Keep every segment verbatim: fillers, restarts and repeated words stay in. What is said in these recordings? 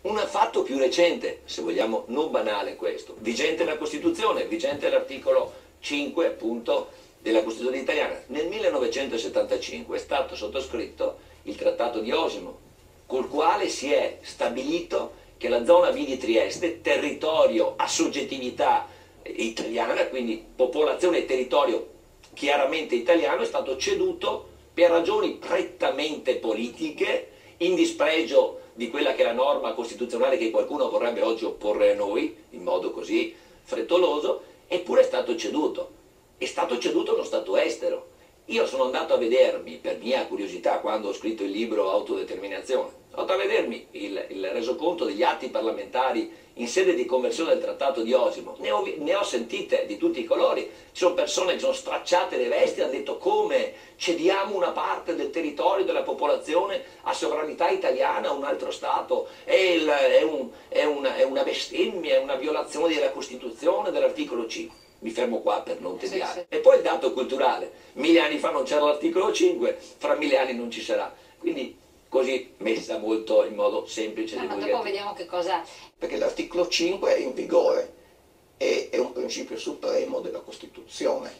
Un fatto più recente, se vogliamo, non banale questo, vigente la Costituzione, vigente l'articolo cinque appunto della Costituzione italiana. Nel millenovecentosettantacinque è stato sottoscritto il Trattato di Osimo, col quale si è stabilito che la zona B di Trieste, territorio a soggettività italiana, quindi popolazione e territorio chiaramente italiano, è stato ceduto per ragioni prettamente politiche, in dispregio di quella che è la norma costituzionale che qualcuno vorrebbe oggi opporre a noi, in modo così frettoloso, eppure è stato ceduto. È stato ceduto uno Stato estero. Io sono andato a vedermi, per mia curiosità, quando ho scritto il libro Autodeterminazione, sono andato a vedermi il, il resoconto degli atti parlamentari in sede di conversione del Trattato di Osimo. Ne ho, ne ho sentite di tutti i colori. Ci sono persone che sono stracciate le vesti e hanno detto: come cediamo una parte del territorio della popolazione a sovranità italiana a un altro Stato? È, il, è, un, è, una, è una bestemmia, è una violazione della Costituzione, dell'articolo cinque. Mi fermo qua per non tediare. Sì, sì. E poi il dato culturale: mille anni fa non c'era l'articolo cinque, fra mille anni non ci sarà. Quindi così messa molto in modo semplice. No, ma dopo vediamo che cosa... Perché l'articolo cinque è in vigore e è un principio supremo della Costituzione.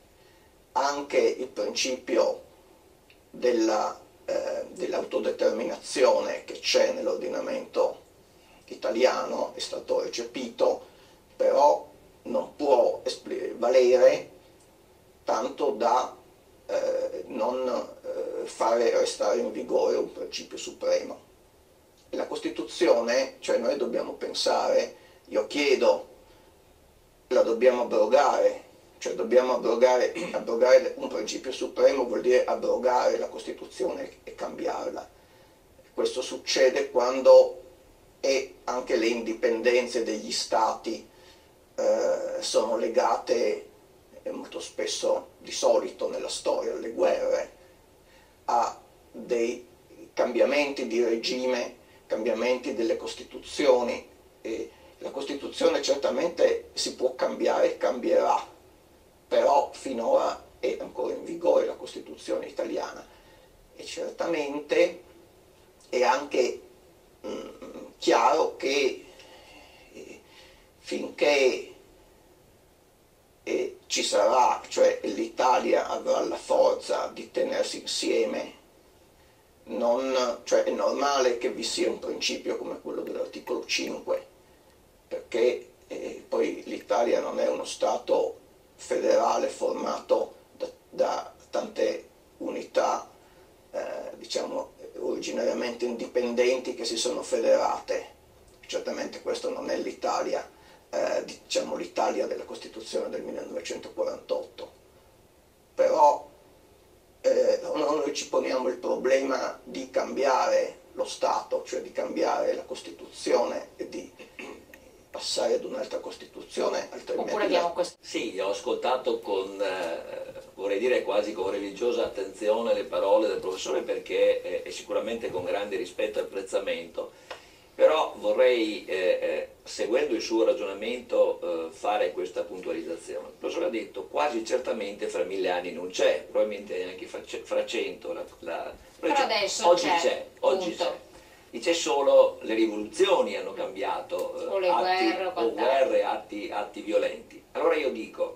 Anche il principio della, eh, dell'autodeterminazione che c'è nell'ordinamento italiano è stato recepito, però non può valere tanto da eh, non eh, fare restare in vigore un principio supremo. E la Costituzione, cioè noi dobbiamo pensare, io chiedo, la dobbiamo abrogare, cioè dobbiamo abrogare, abrogare un principio supremo vuol dire abrogare la Costituzione e cambiarla. Questo succede quando e anche le indipendenze degli Stati eh, sono legate eh, molto spesso, di solito nella storia, alle guerre, a dei cambiamenti di regime, cambiamenti delle Costituzioni. E la Costituzione certamente si può cambiare e cambierà, però finora è ancora in vigore la Costituzione italiana e certamente è anche mh, chiaro che eh, finché eh, ci sarà, cioè l'Italia avrà la forza di tenersi insieme, non, cioè è normale che vi sia un principio come quello dell'articolo cinque, perché eh, poi l'Italia non è uno Stato federale formato da, da tante unità, eh, diciamo, originariamente indipendenti che si sono federate. Certamente questo non è l'Italia, eh, diciamo l'Italia della Costituzione del millenovecentoquarantotto, però eh, noi ci poniamo il problema di cambiare lo Stato, cioè di cambiare la Costituzione e di passare ad un'altra Costituzione, altrimenti... Oppure abbiamo questo... Sì, ho ascoltato con, eh, vorrei dire quasi con religiosa attenzione le parole del professore, perché eh, è sicuramente con grande rispetto e apprezzamento, però vorrei, eh, eh, seguendo il suo ragionamento, eh, fare questa puntualizzazione. Il professore ha detto quasi certamente fra mille anni non c'è, probabilmente anche fra, fra cento, la, la... però adesso oggi c'è, c'è, oggi c'è. Dice solo le rivoluzioni hanno cambiato, eh, o le atti, guerre, o guerre, atti, atti violenti. Allora io dico,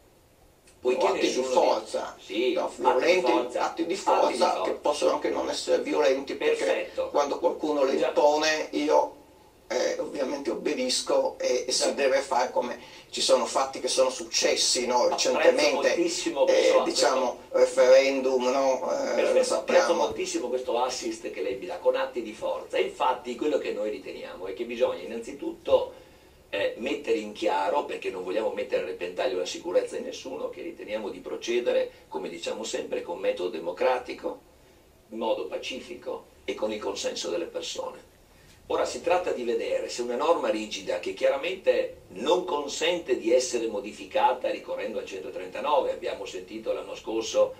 poiché atti di forza, di... Sì, no, violenti, atti di forza, atti di forza, atti di forza che possono anche non essere violenti, perché perfetto, quando qualcuno le impone io eh, ovviamente obbedisco e, e si deve fare come... Ci sono fatti che sono successi, no, recentemente, eh, diciamo, referendum, no, eh, apprezzo moltissimo questo assist che lei mi dà con atti di forza. E infatti quello che noi riteniamo è che bisogna innanzitutto eh, mettere in chiaro, perché non vogliamo mettere a repentaglio la sicurezza di nessuno, che riteniamo di procedere, come diciamo sempre, con metodo democratico, in modo pacifico e con il consenso delle persone. Ora si tratta di vedere se una norma rigida, che chiaramente non consente di essere modificata ricorrendo al centotrentanove, abbiamo sentito l'anno scorso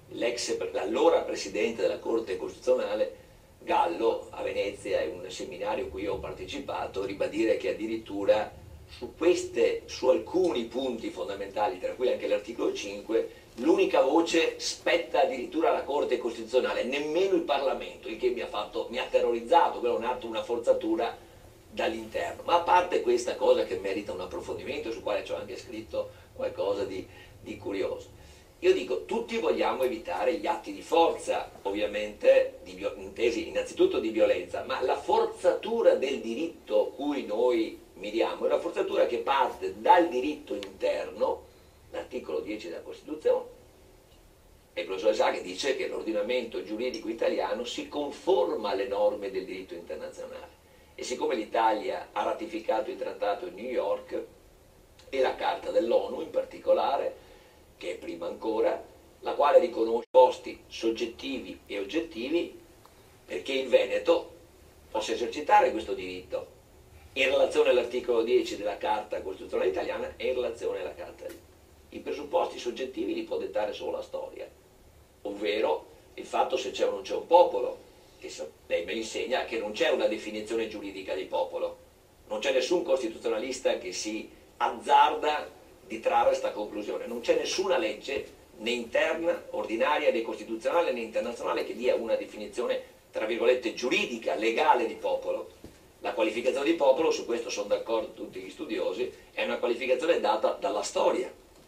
l'allora Presidente della Corte Costituzionale, Gallo, a Venezia, in un seminario a cui ho partecipato, ribadire che addirittura su, queste, su alcuni punti fondamentali, tra cui anche l'articolo cinque, l'unica voce spetta addirittura alla Corte Costituzionale, nemmeno il Parlamento, il che mi ha, fatto, mi ha terrorizzato, quello è un atto, una forzatura dall'interno. Ma a parte questa cosa che merita un approfondimento, sul quale ci ho anche scritto qualcosa di, di curioso, io dico, tutti vogliamo evitare gli atti di forza, ovviamente, di, intesi innanzitutto di violenza, ma la forzatura del diritto cui noi miriamo è una forzatura che parte dal diritto interno, l'articolo dieci della Costituzione, e il professor Sacchi dice che l'ordinamento giuridico italiano si conforma alle norme del diritto internazionale. E siccome l'Italia ha ratificato il trattato di New York e la Carta dell'ONU in particolare, che è prima ancora, la quale riconosce posti soggettivi e oggettivi perché il Veneto possa esercitare questo diritto in relazione all'articolo dieci della Carta Costituzionale Italiana e in relazione alla Carta. I presupposti soggettivi li può dettare solo la storia, ovvero il fatto se c'è o non c'è un popolo, che lei me insegna che non c'è una definizione giuridica di popolo, non c'è nessun costituzionalista che si azzarda di trarre questa conclusione, non c'è nessuna legge né interna, ordinaria, né costituzionale né internazionale che dia una definizione tra virgolette giuridica, legale di popolo. La qualificazione di popolo, su questo sono d'accordo tutti gli studiosi, è una qualificazione data dalla storia.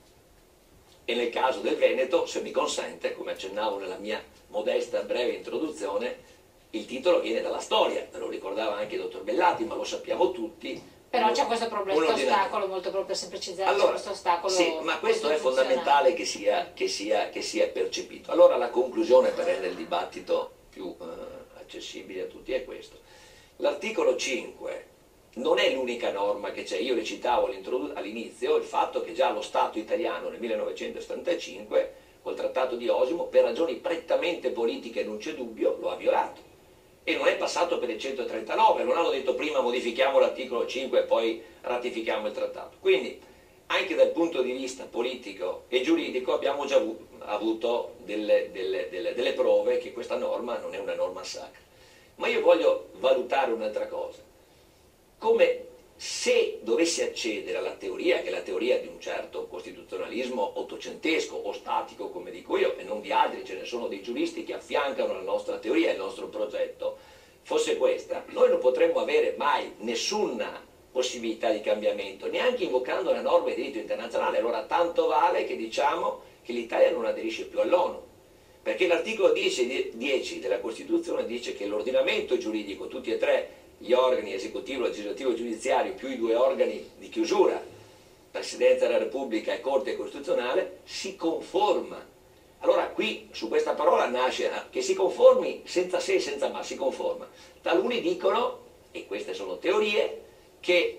E nel caso del Veneto, se mi consente, come accennavo nella mia modesta breve introduzione, il titolo viene dalla storia, ve lo ricordava anche il dottor Bellati, ma lo sappiamo tutti. Però c'è questo problema, questo ostacolo, molto proprio per semplicizzare, allora, questo ostacolo. Sì, ma questo è fondamentale che sia, che, sia, che sia percepito. Allora la conclusione per rendere il dibattito più eh, accessibile a tutti è questo. L'articolo cinque non è l'unica norma che c'è. Io le citavo all'inizio il fatto che già lo Stato italiano nel millenovecentosettantacinque, col Trattato di Osimo, per ragioni prettamente politiche non c'è dubbio, lo ha violato. E non è passato per il centotrentanove, non hanno detto prima modifichiamo l'articolo cinque e poi ratifichiamo il trattato. Quindi anche dal punto di vista politico e giuridico abbiamo già avuto delle, delle, delle, delle prove che questa norma non è una norma sacra. Ma io voglio valutare un'altra cosa, come se dovessi accedere alla teoria, che è la teoria di un certo costituzionalismo ottocentesco o statico, come dico io, e non di altri, ce ne sono dei giuristi che affiancano la nostra teoria e il nostro progetto, fosse questa, noi non potremmo avere mai nessuna possibilità di cambiamento, neanche invocando le norme di diritto internazionale. Allora tanto vale che diciamo che l'Italia non aderisce più all'ONU, perché l'articolo dieci della Costituzione dice che l'ordinamento giuridico, tutti e tre, gli organi esecutivo, legislativo e giudiziario, più i due organi di chiusura, Presidenza della Repubblica e Corte Costituzionale, si conforma. Allora qui su questa parola nasce che si conformi senza se e senza ma, si conforma. Taluni dicono, e queste sono teorie, che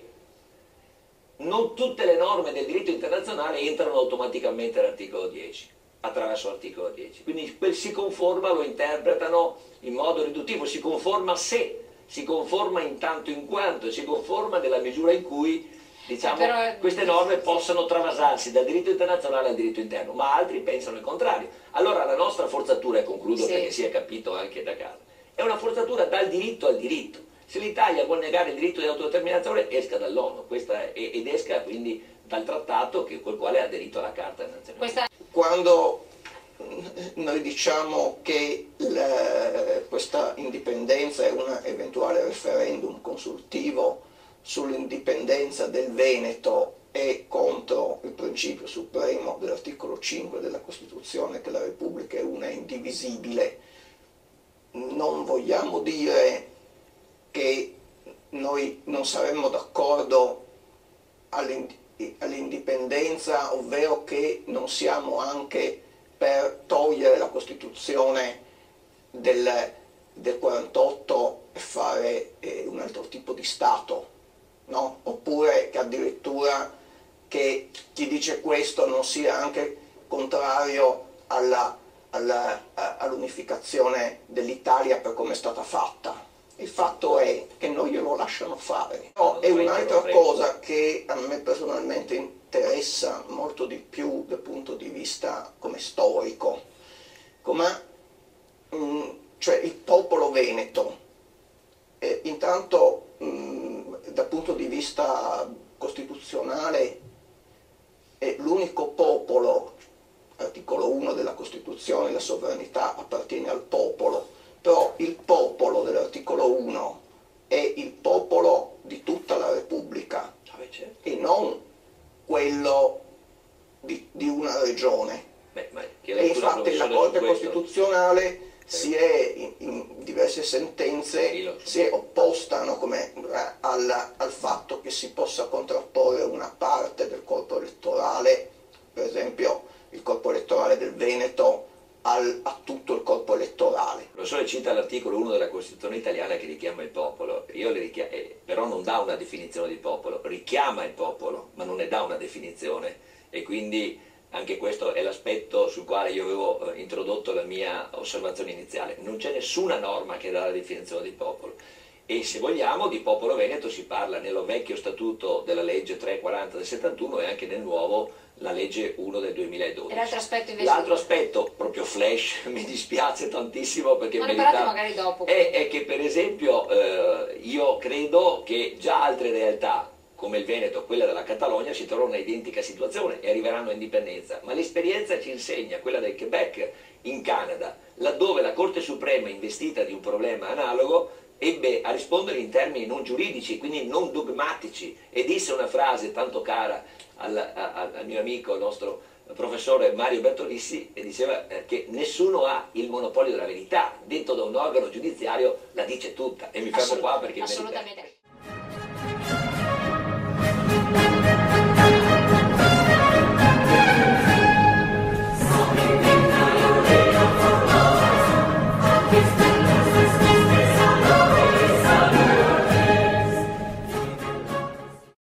non tutte le norme del diritto internazionale entrano automaticamente all'articolo dieci, attraverso l'articolo dieci. Quindi quel si conforma lo interpretano in modo riduttivo, si conforma se, si conforma in tanto in quanto, si conforma nella misura in cui diciamo, eh, però, queste norme possano travasarsi dal diritto internazionale al diritto interno, ma altri pensano il contrario. Allora la nostra forzatura, e concludo sì, perché si è capito anche da casa, è una forzatura dal diritto al diritto. Se l'Italia vuole negare il diritto di autodeterminazione, esca dall'ONU, ed esca quindi dal trattato che, col quale ha aderito alla Carta nazionale. Questa... Quando noi diciamo che la, questa indipendenza è un eventuale referendum consultivo sull'indipendenza del Veneto e contro il principio supremo dell'articolo cinque della Costituzione, che la Repubblica è una e indivisibile, non vogliamo dire che noi non saremmo d'accordo all'indipendenza, ovvero che non siamo anche per togliere la Costituzione del, del quarantotto e fare eh, un altro tipo di Stato, no? Oppure che addirittura che chi dice questo non sia anche contrario alla, alla, all'unificazione dell'Italia per come è stata fatta. Il fatto è che non glielo lasciano fare. No, è un'altra cosa che a me personalmente interessa molto di più dal punto di vista come storico, come mh, cioè il popolo veneto. Eh, intanto mh, dal punto di vista costituzionale è l'unico popolo, articolo uno della Costituzione, la sovranità appartiene al popolo, però il popolo dell'articolo uno è il popolo di si è in, in diverse sentenze si è opposta, no, come, eh, al, al fatto che si possa contrapporre una parte del corpo elettorale, per esempio il corpo elettorale del Veneto, al, a tutto il corpo elettorale. Il professore cita l'articolo uno della Costituzione italiana che richiama il popolo, io le richiamo, eh, però non dà una definizione di popolo, richiama il popolo, ma non ne dà una definizione, e quindi anche questo è l'aspetto sul quale io avevo eh, introdotto la mia osservazione iniziale. Non c'è nessuna norma che dà la definizione di popolo, e se vogliamo di popolo veneto si parla nello vecchio statuto della legge trecentoquaranta del settantuno e anche nel nuovo, la legge uno del duemiladodici. L'altro aspetto invece... L'altro aspetto, proprio flash, mi dispiace tantissimo perché ma ne merita... parlate magari dopo. È, è che per esempio eh, io credo che già altre realtà come il Veneto, quella della Catalogna, si trovano in identica situazione e arriveranno a indipendenza, ma l'esperienza ci insegna, quella del Quebec in Canada, laddove la Corte Suprema, investita di un problema analogo, ebbe a rispondere in termini non giuridici, quindi non dogmatici, e disse una frase tanto cara al, al, al mio amico, il nostro professore Mario Bertolissi, e diceva eh, che nessuno ha il monopolio della verità, detto da un organo giudiziario la dice tutta, e mi fermo qua perché assolutamente.